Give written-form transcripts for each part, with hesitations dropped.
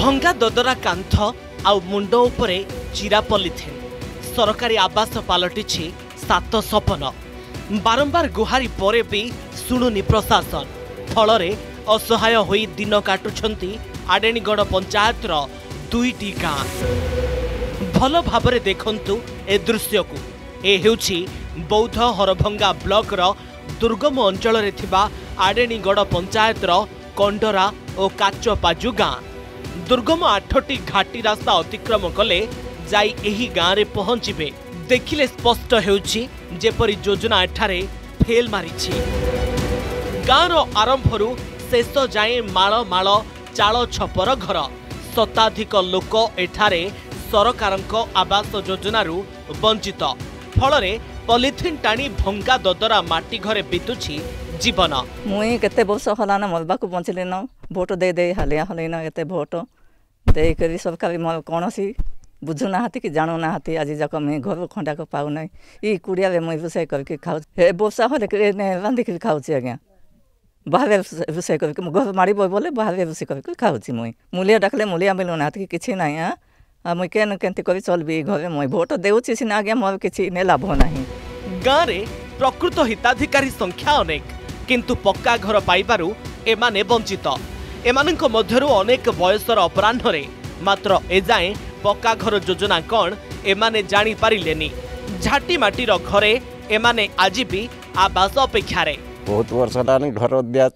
भंगा ददरा कांथ आउ मुंड उपरे चिरा पॉलिथिन सरकारी आवास पलटिछि सात सपन बारंबार गुहारी परे भी शुणुनी प्रशासन फलरे असहाय होई दिन काटुछंती आडेणीगढ़ पंचायतर दुईटी गाँ भल भाबरे देखंतु ए दृश्य को ए हेउछि बौद्ध हरभंगा ब्लॉकर दुर्गम अंचल रे थिबा आडेणीगढ़ पंचायतर कंडरा और काचपाजु गाँ दुर्गम 8टी घाटी रास्ता अतिक्रम कले जाई एही गाँ रे पहुंचबे देखिले स्पष्ट हेउछि जेपरि योजना एठारे फेल मारिछि। गाँर आरंभरू शेष जाए माळ माळ चाल छपर घर शताधिक लोक एठारे सरकारक आवास योजनारू वंचित फलरे पॉलिथिन टाणी भंगा ददरा माटी घरे बितुछि जीवन। मुई केते वर्ष हलान मलबा को बंचले न भोट दे दे हालिया हले न केते भोट दे करी सरकारी मोर कोनसी बुझु ना हाथी कि जानो ना हाथी आज जाक मैं घर खंडा को पाउ नै ई कुडिया रे मुई रोषे करके खाउ हे वर्षा हले ने रांधी के खाउछि आज्ञा बाहर रोषे करके घर मारी बोले बाहर रोषे करके खाउछि मुई मूलिया डाकले मूलिया मिलु ना हाथी किछि नै आ मुई केन केंति करी चलबी घर मुई भोट देउछि सिना आज्ञा मोर किछि ने लाभ नाही। गाँ रे प्रकृत हिताधिकारी संख्या अनेक किंतु पक्का घर पाइबारु एमाने वंचित एमानक मध्यरु अनेक बयसर अपराह्न मात्र एजाए पक्का घर योजना कौन एमाने जानी पारिलेनी झाटी माटीर घरे एमाने आज भी आवास अपेक्षा रे बहुत वर्ष लानी घर दिया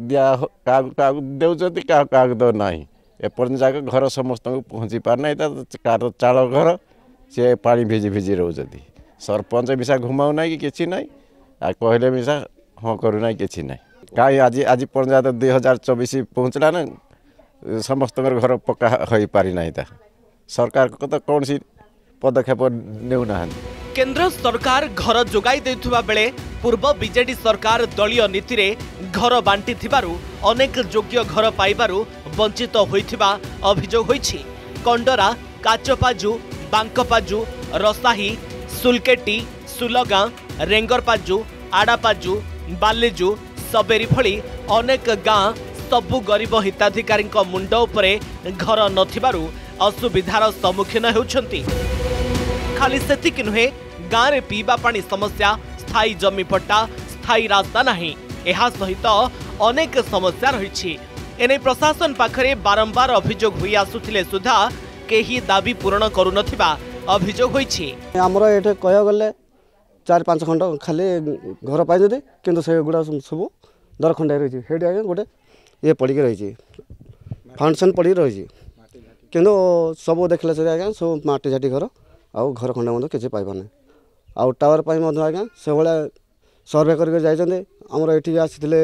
दिया देउजती का दो नाही एपर्यंत जाके घर समस्त को पहुँची पार ना कार चाल घर से पानी भिजी भिजी रोजती सरपंच मिसा घुमाऊ ना कि किछि नाही आ कहले मिसा हाँ करू ना किछि नाही कहीं आज आज पर्यंत 2024 पहुँचला ना समस्त घर पक्का हो पारि नाही ता सरकार को तो कौन सी पदक्षेप नेउ ना केंद्र सरकार घर जोगाई देउथुबा बेले पूर्व बीजेडी सरकार दलीय नीति रे घर बांटी थिबारु अनेक योग्य घर पाइबारु वंचित होइथिबा अभियोग होइछि। कंडरा काचपाजु बांकपाजु रसाही सुलकेटी सुलगां रेंगरपाजु आड़ापाजु बालेजु सबेरी भली अनेक गाँ सबु गरीब हिताधिकारी मुंड उपरे घर नथिबारु असुविधार सम्मुखीन हेउछंती। खाली सेतिक नुहे गाँव रे पीवा पानी समस्या स्थायी जमी पट्टा स्थायी रास्ता नहीं एहा सहित अनेक समस्या रही एने प्रशासन पाखरे बारंबार अभियोग होई आसुथिले सुधा केही दाबी पूरण करू नथिबा अभियोग होईछि। हमरो एठे कह गले 4-5 खंड खाली घर पाइ जदि किंतु से गुडा सब दर खंडा रही हेड आगे गोटे ये पड़ी के रही फाउंडेशन पड़ी रही किंतु सब देखले से आज्ञा सब माटी झाटी घर आउ घर खंडा मध्य किसी पाइबार ना आउ टावर पाई मध्य आज्ञा से भाया सर्वे करके जाइछन्ते हमर एठी आसिथिले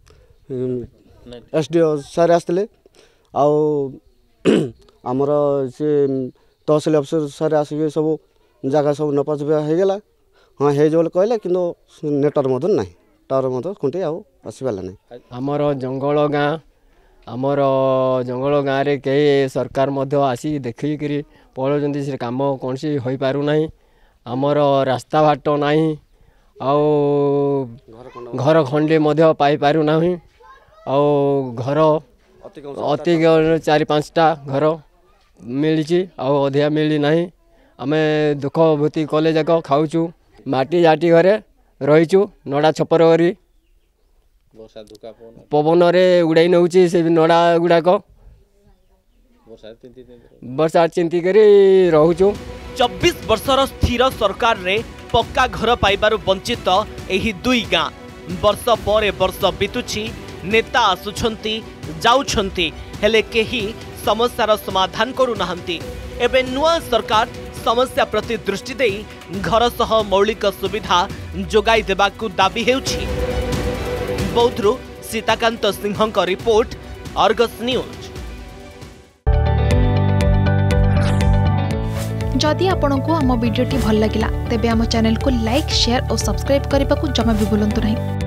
एसडीओ सर आसिथिले आउ हमर से तहसील अफसर सर आसिके सब जगह सब नपाचुपा हो गला हाँ हे जो कहले किंतु नेटवर्क मध्य ना टावर मध्य खुंटी आउ आसपारा ना आमर जंगल गाँ आमर जंगल गाँव रे कई सरकार मध्य आसी देखिकी पलाउं से कम कौन सी हो पार ना आमर रास्ता घाट नहीं आउ घर खंडे मध्य पाई पारु ना आउ घर अति 4-5टा घर मिली अधिया मिली ना आम दुख भूति कले जाक खाऊचु माटी जाटी घरे रहीचु नड़ा छपर करी पवन रे उड़ाई नौची से नड़ा गुड़ाक वर्षा चिंती करी रहूचु। 24 वर्षर स्थिर सरकार रे पक्का घर पाइबारु वंचित एही दुई गाँ वर्ष पर वर्ष बितुछि नेता आसुछंती जाउछंती हेले केही समस्यार समाधान करू नाहंती। एबे नुआ सरकार समस्या प्रति दृष्टि देई घर सह मौलिक सुविधा जोगाई देबाकू दाबी हेउछि। बौद्धरू सीताकांत सिंहଙ୍କ रिपोर्ट अर्गस न्यूज। जदि आपंक आम भिडी भल लगा तेब आम चैनल को लाइक शेयर और सब्सक्राइब करने को जमा भी भूलु नहीं।